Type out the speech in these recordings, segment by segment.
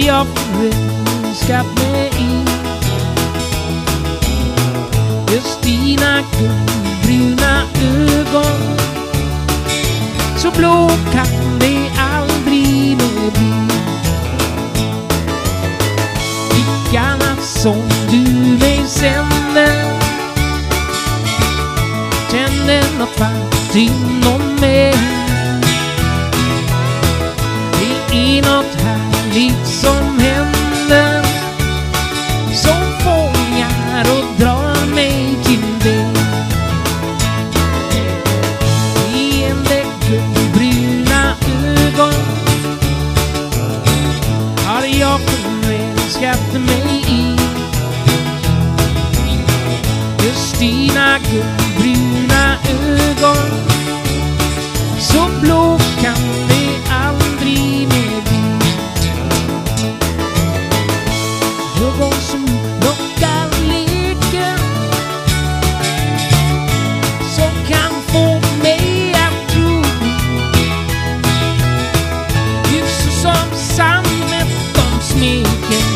jag förälskat mig i. Just dina guldbruna ögon, så blå kan det aldrig mer bli. Blickarna som du mig sänder tänder något varmt inom mig. Det är något härligt som händer, som fångar och drar mig till dig. Leende guldbruna ögon har jag förälskat mig i. Just dina guldbruna ögon, så blå kan det aldrig mer bli. Ögon som lockar leken, som kan få mig att tro. Ljus som sammet om smeken,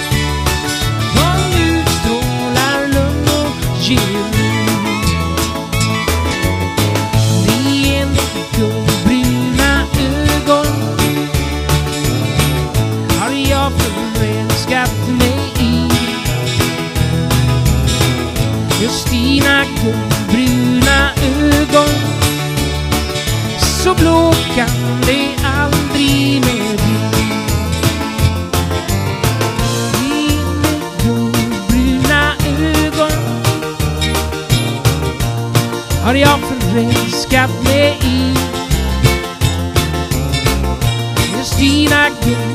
de utstrålar lugn och ger. Leende guldbruna ögon har jag förälskat mig i. Just dina guldbruna ögon, så blå kan det aldrig mer bli. Leende guldbruna ögon har jag förälskat mig i. Just dina guldbruna